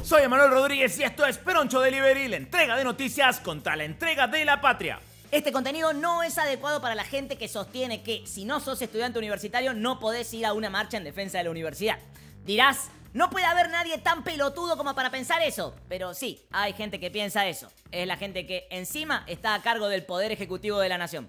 Soy Emanuel Rodríguez y esto es Peroncho Delivery, la entrega de noticias contra la entrega de la patria. Este contenido no es adecuado para la gente que sostiene que si no sos estudiante universitario no podés ir a una marcha en defensa de la universidad. Dirás, no puede haber nadie tan pelotudo como para pensar eso. Pero sí, hay gente que piensa eso. Es la gente que encima está a cargo del poder ejecutivo de la nación.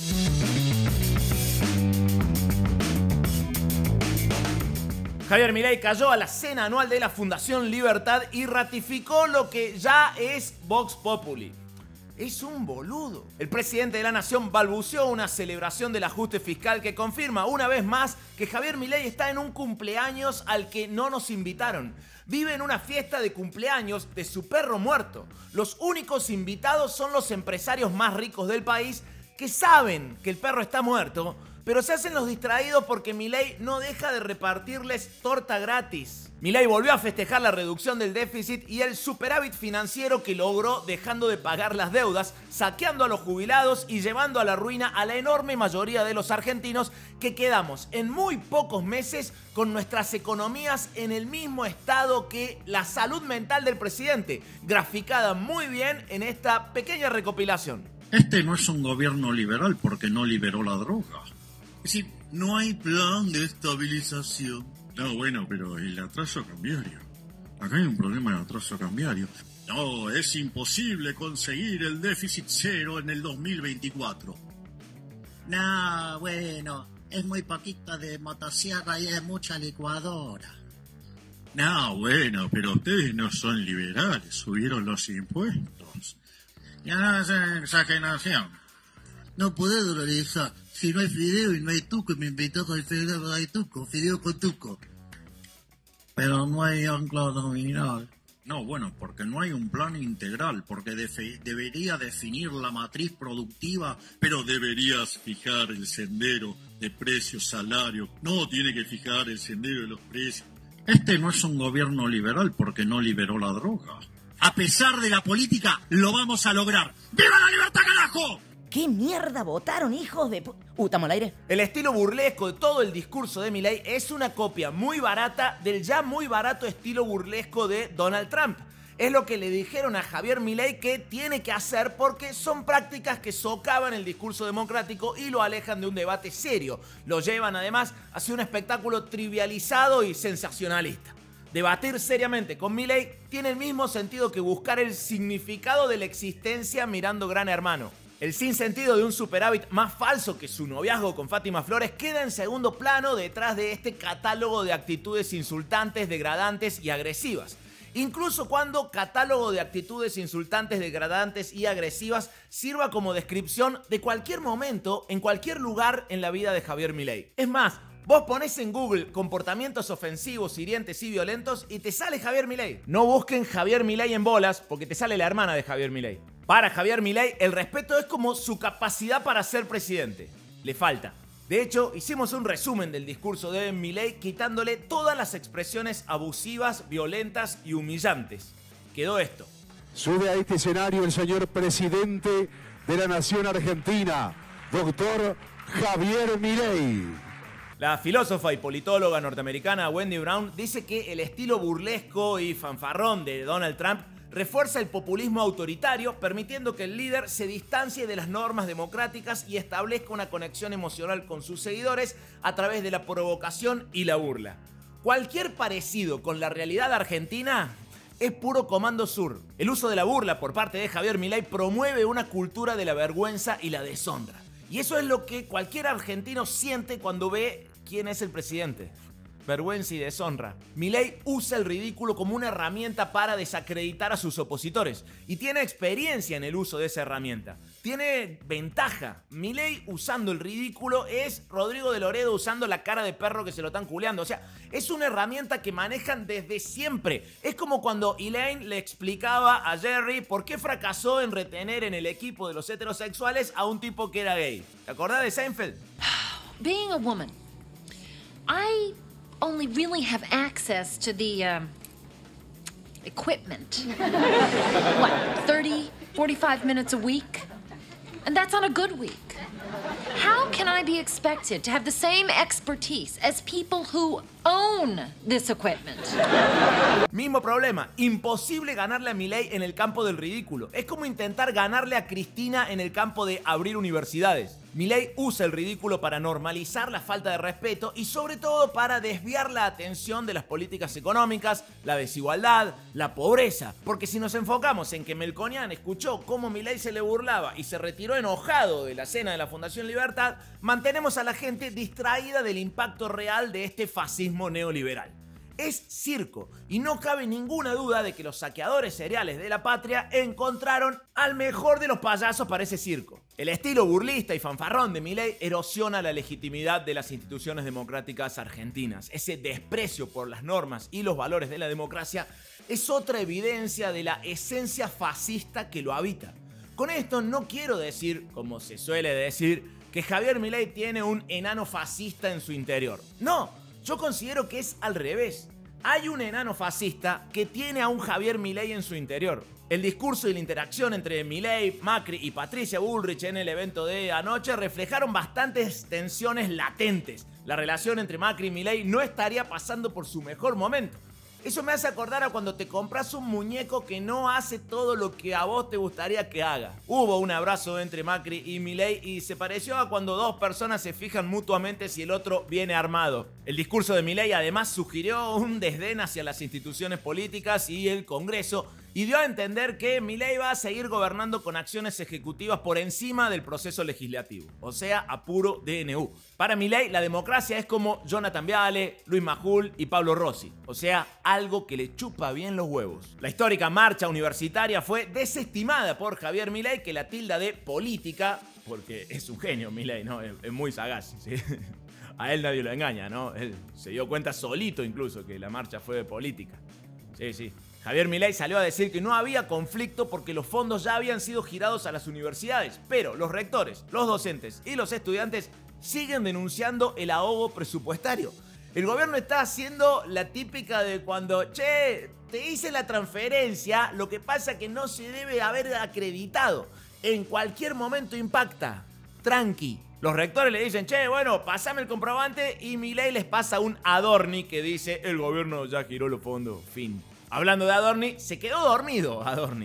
Javier Milei cayó a la cena anual de la Fundación Libertad y ratificó lo que ya es Vox Populi. Es un boludo. El presidente de la nación balbuceó una celebración del ajuste fiscal que confirma una vez más que Javier Milei está en un cumpleaños al que no nos invitaron. Vive en una fiesta de cumpleaños de su perro muerto. Los únicos invitados son los empresarios más ricos del país que saben que el perro está muerto, pero se hacen los distraídos porque Milei no deja de repartirles torta gratis. Milei volvió a festejar la reducción del déficit y el superávit financiero que logró dejando de pagar las deudas, saqueando a los jubilados y llevando a la ruina a la enorme mayoría de los argentinos que quedamos en muy pocos meses con nuestras economías en el mismo estado que la salud mental del presidente, graficada muy bien en esta pequeña recopilación. Este no es un gobierno liberal porque no liberó la droga. Es decir, no hay plan de estabilización. No, bueno, pero el atraso cambiario. Acá hay un problema de atraso cambiario. No, es imposible conseguir el déficit cero en el 2024. No, bueno, es muy poquito de motosierra y es mucha licuadora. No, bueno, pero ustedes no son liberales, subieron los impuestos. Ya no es exageración. No podés dolarizar. Si no hay fideo y no hay tuco, me invitó al fideo, no hay tuco, fideo con tuco. Pero no hay ancla nominal. No, bueno, porque no hay un plan integral, porque debería definir la matriz productiva, pero deberías fijar el sendero de precios, salario. No tiene que fijar el sendero de los precios. Este no es un gobierno liberal porque no liberó la droga. A pesar de la política, lo vamos a lograr. ¡Viva la libertad, carajo! ¿Qué mierda votaron, hijos de ¿estamos al aire? El estilo burlesco de todo el discurso de Milei es una copia muy barata del ya muy barato estilo burlesco de Donald Trump. Es lo que le dijeron a Javier Milei que tiene que hacer porque son prácticas que socavan el discurso democrático y lo alejan de un debate serio. Lo llevan además hacia un espectáculo trivializado y sensacionalista. Debatir seriamente con Milei tiene el mismo sentido que buscar el significado de la existencia mirando Gran Hermano. El sinsentido de un superávit más falso que su noviazgo con Fátima Flores queda en segundo plano detrás de este catálogo de actitudes insultantes, degradantes y agresivas. Incluso cuando catálogo de actitudes insultantes, degradantes y agresivas sirva como descripción de cualquier momento, en cualquier lugar en la vida de Javier Milei. Es más, vos ponés en Google comportamientos ofensivos, hirientes y violentos y te sale Javier Milei. No busquen Javier Milei en bolas porque te sale la hermana de Javier Milei. Para Javier Milei, el respeto es como su capacidad para ser presidente. Le falta. De hecho, hicimos un resumen del discurso de Milei quitándole todas las expresiones abusivas, violentas y humillantes. Quedó esto. Sube a este escenario el señor presidente de la nación argentina, doctor Javier Milei. La filósofa y politóloga norteamericana Wendy Brown dice que el estilo burlesco y fanfarrón de Donald Trump refuerza el populismo autoritario, permitiendo que el líder se distancie de las normas democráticas y establezca una conexión emocional con sus seguidores a través de la provocación y la burla. Cualquier parecido con la realidad argentina es puro comando sur. El uso de la burla por parte de Javier Milei promueve una cultura de la vergüenza y la deshonra. Y eso es lo que cualquier argentino siente cuando ve quién es el presidente. Vergüenza y deshonra. Milei usa el ridículo como una herramienta para desacreditar a sus opositores y tiene experiencia en el uso de esa herramienta. Tiene ventaja. Milei usando el ridículo es Rodrigo de Loredo usando la cara de perro que se lo están culeando. O sea, es una herramienta que manejan desde siempre. Es como cuando Elaine le explicaba a Jerry por qué fracasó en retener en el equipo de los heterosexuales a un tipo que era gay. ¿Te acordás de Seinfeld? Being a woman, I only really have access to the equipment. What, 30, 45 minutes a week? And that's on a good week. How can I be expected to have the same expertise as people who own this equipment. Mismo problema, imposible ganarle a Milei en el campo del ridículo. Es como intentar ganarle a Cristina en el campo de abrir universidades. Milei usa el ridículo para normalizar la falta de respeto y sobre todo para desviar la atención de las políticas económicas, la desigualdad, la pobreza. Porque si nos enfocamos en que Melconian escuchó cómo Milei se le burlaba y se retiró enojado de la cena de la Fundación Libertad, mantenemos a la gente distraída del impacto real de este fascismo neoliberal. Es circo y no cabe ninguna duda de que los saqueadores seriales de la patria encontraron al mejor de los payasos para ese circo. El estilo burlista y fanfarrón de Milei erosiona la legitimidad de las instituciones democráticas argentinas. Ese desprecio por las normas y los valores de la democracia es otra evidencia de la esencia fascista que lo habita. Con esto no quiero decir, como se suele decir, que Javier Milei tiene un enano fascista en su interior. No. Yo considero que es al revés. Hay un enano fascista que tiene a un Javier Milei en su interior. El discurso y la interacción entre Milei, Macri y Patricia Bullrich en el evento de anoche reflejaron bastantes tensiones latentes. La relación entre Macri y Milei no estaría pasando por su mejor momento. Eso me hace acordar a cuando te compras un muñeco que no hace todo lo que a vos te gustaría que haga. Hubo un abrazo entre Macri y Milei y se pareció a cuando dos personas se fijan mutuamente si el otro viene armado. El discurso de Milei además sugirió un desdén hacia las instituciones políticas y el Congreso y dio a entender que Milei va a seguir gobernando con acciones ejecutivas por encima del proceso legislativo, o sea, a puro DNU. Para Milei, la democracia es como Jonathan Viale, Luis Majul y Pablo Rossi, o sea, algo que le chupa bien los huevos. La histórica marcha universitaria fue desestimada por Javier Milei, que la tilda de política, porque es un genio Milei, ¿no? Es muy sagaz, ¿sí? A él nadie lo engaña, ¿no? Él se dio cuenta solito incluso que la marcha fue de política. Sí. Javier Milei salió a decir que no había conflicto porque los fondos ya habían sido girados a las universidades, pero los rectores, los docentes y los estudiantes siguen denunciando el ahogo presupuestario. El gobierno está haciendo la típica de cuando, che, te hice la transferencia, lo que pasa que no se debe haber acreditado. En cualquier momento impacta. Tranqui. Los rectores le dicen, che, bueno, pasame el comprobante y Milei les pasa un Adorni que dice, el gobierno ya giró los fondos, fin. Hablando de Adorni, se quedó dormido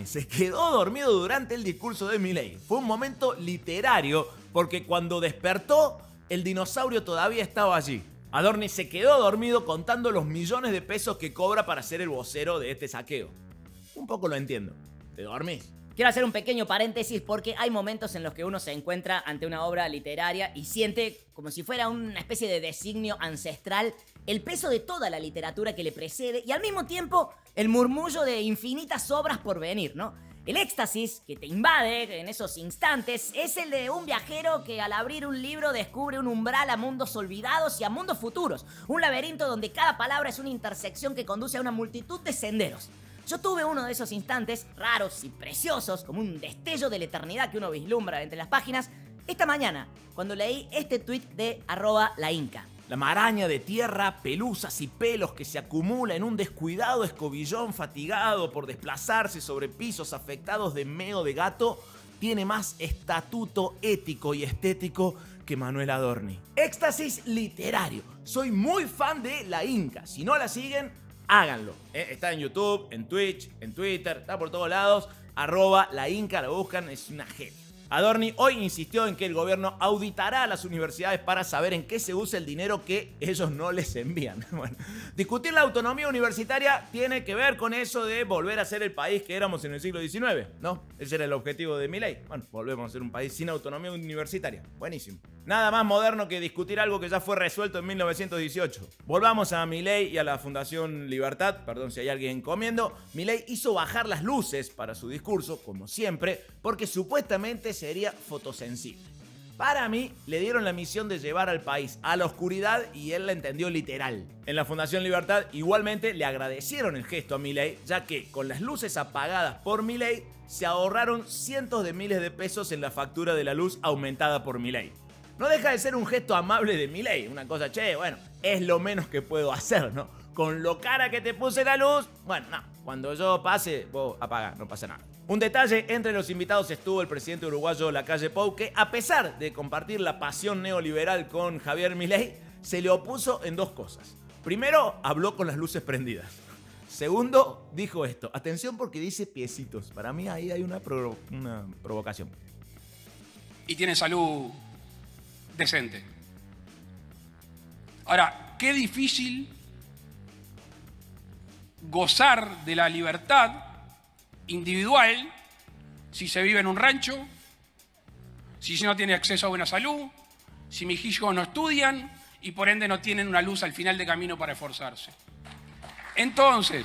durante el discurso de Milei. Fue un momento literario porque cuando despertó, el dinosaurio todavía estaba allí. Adorni se quedó dormido contando los millones de pesos que cobra para ser el vocero de este saqueo. Un poco lo entiendo. ¿Te dormís? Quiero hacer un pequeño paréntesis porque hay momentos en los que uno se encuentra ante una obra literaria y siente como si fuera una especie de designio ancestral el peso de toda la literatura que le precede y al mismo tiempo el murmullo de infinitas obras por venir, ¿no? El éxtasis que te invade en esos instantes es el de un viajero que al abrir un libro descubre un umbral a mundos olvidados y a mundos futuros. Un laberinto donde cada palabra es una intersección que conduce a una multitud de senderos. Yo tuve uno de esos instantes raros y preciosos, como un destello de la eternidad que uno vislumbra entre las páginas, esta mañana, cuando leí este tuit de @lainca. La maraña de tierra, pelusas y pelos que se acumula en un descuidado escobillón fatigado por desplazarse sobre pisos afectados de meo de gato, tiene más estatuto ético y estético que Manuel Adorni. Éxtasis literario. Soy muy fan de La Inca. Si no la siguen, háganlo. Está en YouTube, en Twitch, en Twitter, está por todos lados. @lainca, la buscan, es una genia. Adorni hoy insistió en que el gobierno auditará a las universidades para saber en qué se usa el dinero que ellos no les envían. Bueno, discutir la autonomía universitaria tiene que ver con eso de volver a ser el país que éramos en el siglo XIX, ¿no? Ese era el objetivo de Milei. Bueno, volvemos a ser un país sin autonomía universitaria. Buenísimo. Nada más moderno que discutir algo que ya fue resuelto en 1918. Volvamos a Milei y a la Fundación Libertad. Perdón si hay alguien comiendo. Milei hizo bajar las luces para su discurso, como siempre, porque supuestamente sería fotosensible. Para mí, le dieron la misión de llevar al país a la oscuridad y él la entendió literal. En la Fundación Libertad igualmente le agradecieron el gesto a Milei, ya que con las luces apagadas por Milei se ahorraron cientos de miles de pesos en la factura de la luz aumentada por Milei. No deja de ser un gesto amable de Milei, una cosa, che, bueno, es lo menos que puedo hacer, ¿no? Con lo cara que te puse la luz, bueno, no, cuando yo pase, vos apagá, no pasa nada. Un detalle, entre los invitados estuvo el presidente uruguayo Lacalle Pou, que a pesar de compartir la pasión neoliberal con Javier Milei, se le opuso en dos cosas. Primero, habló con las luces prendidas. Segundo, dijo esto. Atención porque dice piecitos. Para mí ahí hay una provocación. Y tiene salud decente. Ahora, qué difícil gozar de la libertad individual si se vive en un rancho, si no tiene acceso a buena salud, si mis hijos no estudian y por ende no tienen una luz al final de camino para esforzarse. Entonces,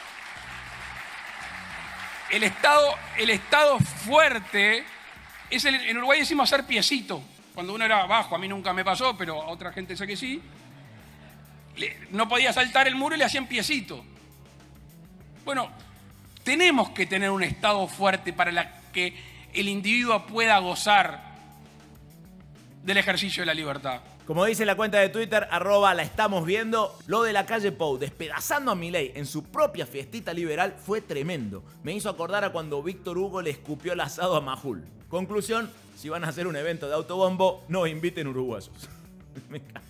el Estado fuerte es en Uruguay decimos hacer piecito. Cuando uno era bajo, a mí nunca me pasó, pero a otra gente sé que sí. No podía saltar el muro y le hacían piecito. Bueno, tenemos que tener un Estado fuerte para que el individuo pueda gozar del ejercicio de la libertad. Como dice la cuenta de Twitter, @la estamos viendo, lo de la calle Pou despedazando a Milei en su propia fiestita liberal fue tremendo. Me hizo acordar a cuando Víctor Hugo le escupió el asado a Majul. Conclusión, si van a hacer un evento de autobombo, no inviten uruguayos. Me encanta.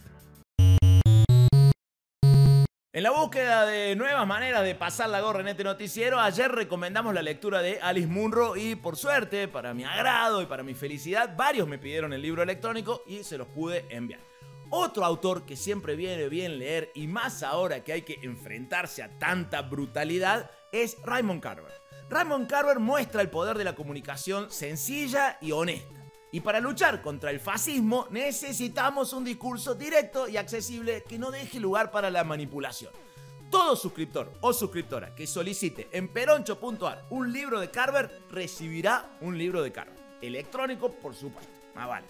En la búsqueda de nuevas maneras de pasar la gorra en este noticiero, ayer recomendamos la lectura de Alice Munro y por suerte, para mi agrado y para mi felicidad, varios me pidieron el libro electrónico y se los pude enviar. Otro autor que siempre viene bien leer y más ahora que hay que enfrentarse a tanta brutalidad es Raymond Carver. Raymond Carver muestra el poder de la comunicación sencilla y honesta. Y para luchar contra el fascismo necesitamos un discurso directo y accesible que no deje lugar para la manipulación. Todo suscriptor o suscriptora que solicite en peroncho.ar un libro de Carver recibirá un libro de Carver. Electrónico, por supuesto. Vale,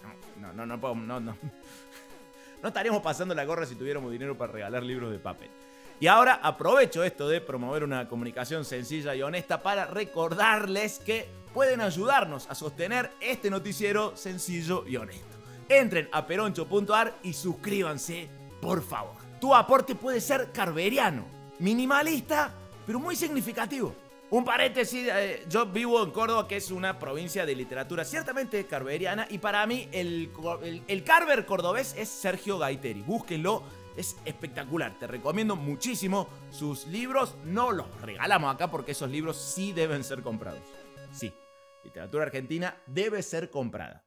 no estaríamos pasando la gorra si tuviéramos dinero para regalar libros de papel. Y ahora aprovecho esto de promover una comunicación sencilla y honesta para recordarles que pueden ayudarnos a sostener este noticiero sencillo y honesto. Entren a peroncho.ar y suscríbanse, por favor. Tu aporte puede ser carveriano, minimalista, pero muy significativo. Un paréntesis, yo vivo en Córdoba, que es una provincia de literatura ciertamente carveriana, y para mí el Carver cordobés es Sergio Gaiteri. Búsquenlo, es espectacular. Te recomiendo muchísimo sus libros. No los regalamos acá porque esos libros sí deben ser comprados. Sí, literatura argentina debe ser comprada.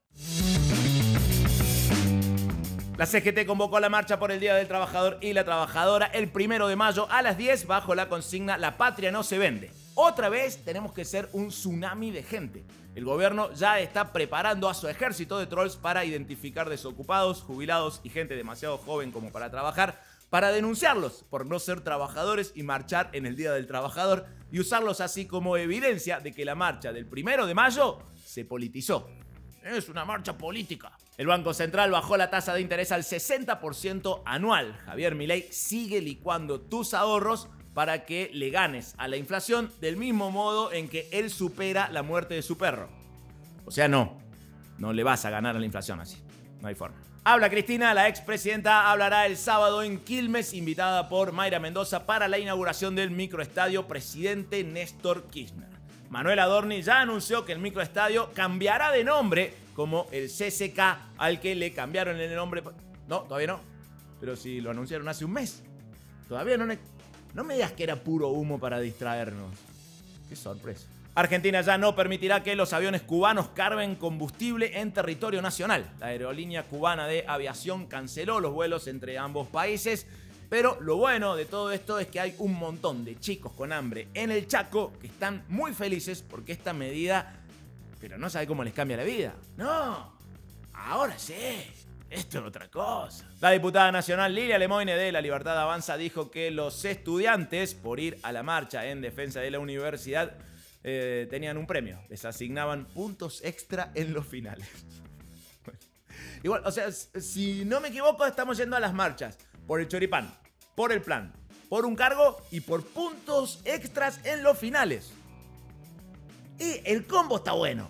La CGT convocó a la marcha por el Día del Trabajador y la Trabajadora el 1 de mayo a las 10 bajo la consigna "La patria no se vende". Otra vez tenemos que ser un tsunami de gente. El gobierno ya está preparando a su ejército de trolls para identificar desocupados, jubilados y gente demasiado joven como para trabajar, para denunciarlos por no ser trabajadores y marchar en el Día del Trabajador y usarlos así como evidencia de que la marcha del 1 de mayo se politizó. Es una marcha política. El Banco Central bajó la tasa de interés al 60% anual. Javier Milei sigue licuando tus ahorros para que le ganes a la inflación del mismo modo en que él supera la muerte de su perro. O sea, no le vas a ganar a la inflación así. No hay forma. Habla Cristina, la expresidenta hablará el sábado en Quilmes, invitada por Mayra Mendoza para la inauguración del microestadio Presidente Néstor Kirchner. Manuel Adorni ya anunció que el microestadio cambiará de nombre como el CCK al que le cambiaron el nombre. No, todavía no. Pero si lo anunciaron hace un mes. Todavía no me digas que era puro humo para distraernos. Qué sorpresa. Argentina ya no permitirá que los aviones cubanos carguen combustible en territorio nacional. La aerolínea cubana de aviación canceló los vuelos entre ambos países. Pero lo bueno de todo esto es que hay un montón de chicos con hambre en el Chaco que están muy felices porque esta medida, pero no sabe cómo les cambia la vida. No, ahora sí, esto es otra cosa. La diputada nacional Lilia Lemoine de La Libertad Avanza dijo que los estudiantes, por ir a la marcha en defensa de la universidad, tenían un premio. Les asignaban puntos extra en los finales. Igual, o sea, si no me equivoco, estamos yendo a las marchas por el choripán, por el plan, por un cargo y por puntos extras en los finales. Y el combo está bueno.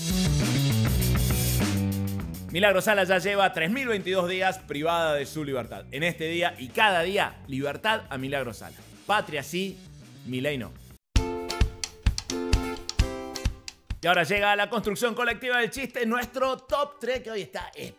Milagro Sala ya lleva 3022 días privada de su libertad. En este día y cada día, libertad a Milagro Sala. Patria sí, Milei no. Y ahora llega la construcción colectiva del chiste, nuestro top 3, que hoy está espectacular.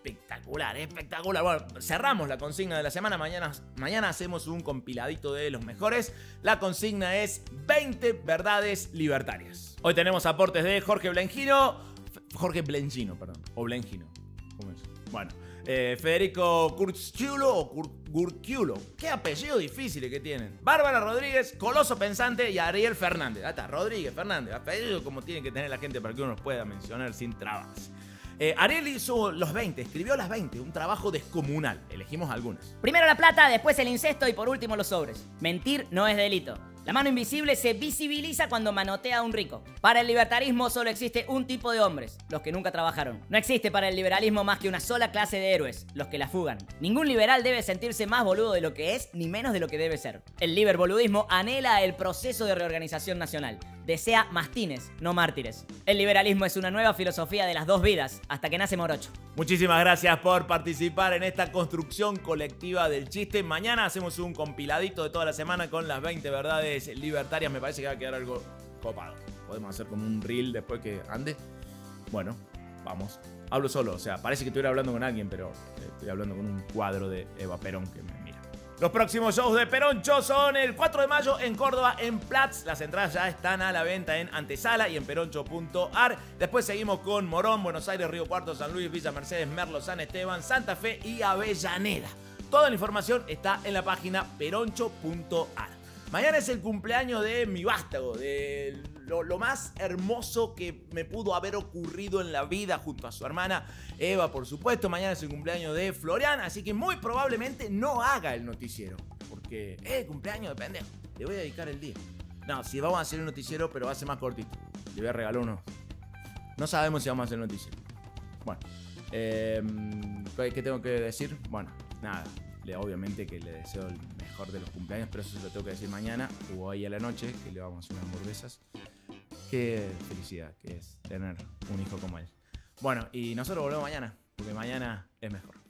espectacular, espectacular. Bueno, cerramos la consigna de la semana. Mañana hacemos un compiladito de los mejores. La consigna es 20 verdades libertarias. Hoy tenemos aportes de Jorge Blengino, perdón, o Blengino. ¿Cómo es? Bueno, Federico Curciulo o Gurciulo. Qué apellido difícil que tienen. Bárbara Rodríguez, Coloso Pensante y Ariel Fernández. Ahí está, Rodríguez, Fernández. Apellido como tiene que tener la gente para que uno los pueda mencionar sin trabas. Ariel hizo los 20, escribió las 20, un trabajo descomunal. Elegimos algunas. Primero la plata, después el incesto y por último los sobres. Mentir no es delito. La mano invisible se visibiliza cuando manotea a un rico. Para el libertarismo solo existe un tipo de hombres, los que nunca trabajaron. No existe para el liberalismo más que una sola clase de héroes, los que la fugan. Ningún liberal debe sentirse más boludo de lo que es, ni menos de lo que debe ser. El liberboludismo anhela el proceso de reorganización nacional. Desea mastines, no mártires. El liberalismo es una nueva filosofía de las dos vidas, hasta que nace morocho. Muchísimas gracias por participar en esta construcción colectiva del chiste. Mañana hacemos un compiladito de toda la semana con las 20 verdades libertarias. Me parece que va a quedar algo copado. Podemos hacer como un reel después que ande. Bueno, vamos. Hablo solo, o sea, parece que estuviera hablando con alguien, pero estoy hablando con un cuadro de Eva Perón que me mira. Los próximos shows de Peroncho son el 4 de mayo en Córdoba, en Platz. Las entradas ya están a la venta en Antesala y en peroncho.ar. Después seguimos con Morón, Buenos Aires, Río Cuarto, San Luis, Villa Mercedes, Merlo, San Esteban, Santa Fe y Avellaneda. Toda la información está en la página peroncho.ar. Mañana es el cumpleaños de mi vástago, de lo más hermoso que me pudo haber ocurrido en la vida junto a su hermana Eva, por supuesto. Mañana es el cumpleaños de Florian, así que muy probablemente no haga el noticiero. Porque cumpleaños de pendejo, le voy a dedicar el día. No, sí vamos a hacer el noticiero, pero va a ser más cortito. Le voy a regalar uno. No sabemos si vamos a hacer el noticiero. Bueno, ¿qué tengo que decir? Bueno, nada. Obviamente que le deseo el mejor de los cumpleaños, pero eso se lo tengo que decir mañana o hoy a la noche, que le vamos a hacer unas hamburguesas. Qué felicidad que es tener un hijo como él. Bueno, y nosotros volvemos mañana, porque mañana es mejor.